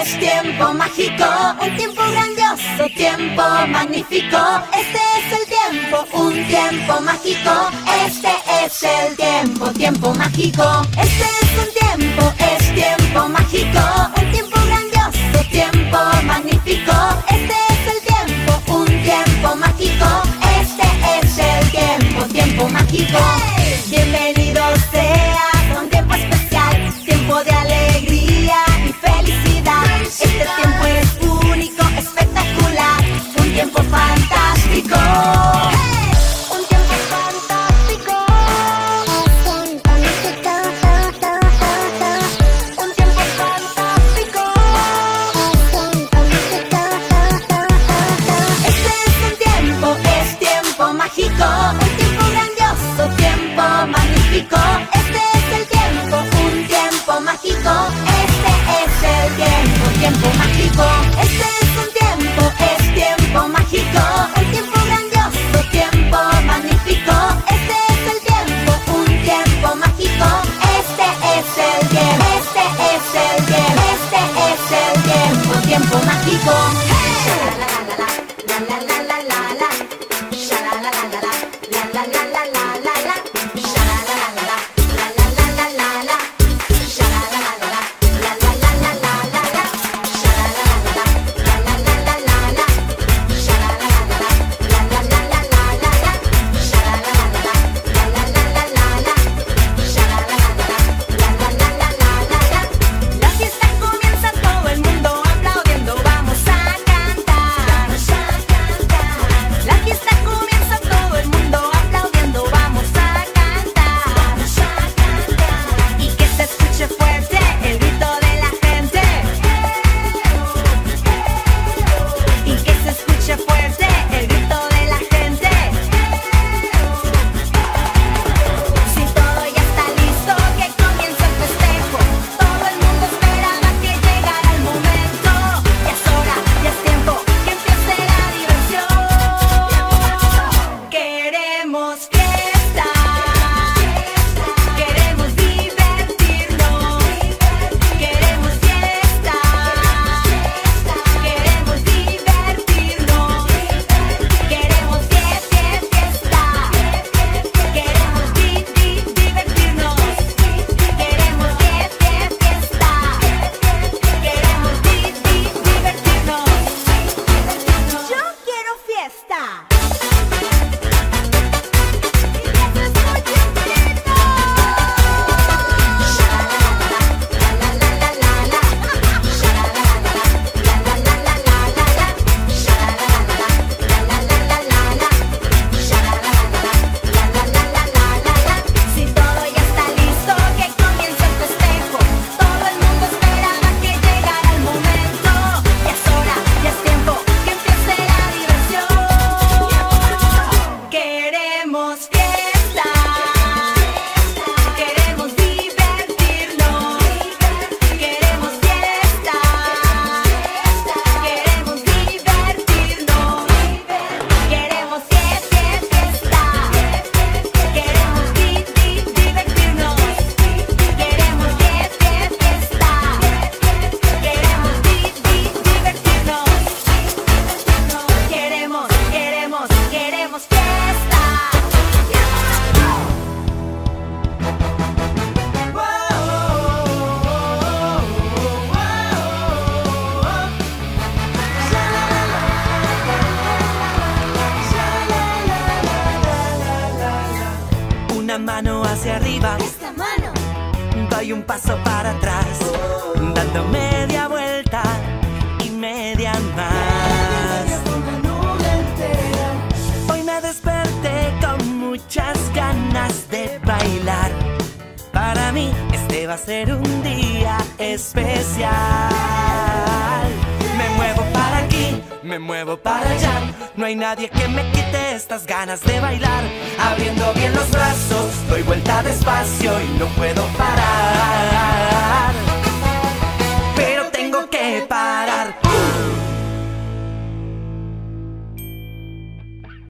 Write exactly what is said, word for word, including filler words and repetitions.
es tiempo mágico, un tiempo grandioso, tiempo magnífico. Este es el tiempo, un tiempo mágico. Este es el tiempo, tiempo mágico. Este es un tiempo, es tiempo mágico, un tiempo grandioso, tiempo magnífico. Este es el tiempo, un tiempo mágico. Este es el tiempo, tiempo mágico. Bienvenido seas a un tiempo especial, tiempo de alegría y felicidad. Este tiempo es único, espectacular, un tiempo fantástico. Un tiempo fantástico. Un tiempo fantástico. Este es un tiempo, es tiempo mágico, un tiempo grandioso, tiempo magnífico. Este es el tiempo, un tiempo mágico. Este es el tiempo, tiempo mágico. Este es un tiempo, es tiempo mágico, un tiempo grandioso, tiempo magnífico. Este es el tiempo, un tiempo mágico. Este es el tiempo, este es el tiempo, este es el tiempo, tiempo mágico. La fiesta comienza, todo el mundo aplaudiendo, vamos a cantar. La fiesta comienza, todo el mundo aplaudiendo, vamos a cantar. Y que se escuche fuerte el grito de la gente. Y que se escuche fuerte el grito de la gente. Si todo ya está listo, que comience el festejo. Todo el mundo esperaba que llegara el momento. Ya es hora, ya es tiempo, que empiece la diversión. Queremos fiesta, queremos divertirnos. Queremos fiesta, queremos divertirnos. Queremos fiesta, fiesta, queremos di, di, divertirnos. Queremos fiesta, fiesta, queremos di, di, divertirnos. Yo quiero fiesta. Si todo ya está listo, que comience el festejo. Todo el mundo esperaba que llegara el momento. Ya es hora, ya es tiempo, que empiece la diversión. Queremos fiesta, queremos divertirnos. Queremos fiesta, queremos divertirnos. Queremos fiesta, fiesta, queremos di, di, divertirnos. Queremos fiesta, fiesta, queremos di, di, divertirnos. Queremos, queremos, queremos fiesta. Una mano hacia arriba, Esta mano, doy un paso para atrás, dando media vuelta y media más. Hoy me desperté con muchas ganas de bailar. Para mí este va a ser un día especial. Me muevo para aquí, me muevo para allá. No hay nadie que me quite estas ganas de bailar. Abriendo bien los brazos, doy vuelta despacio y no puedo parar.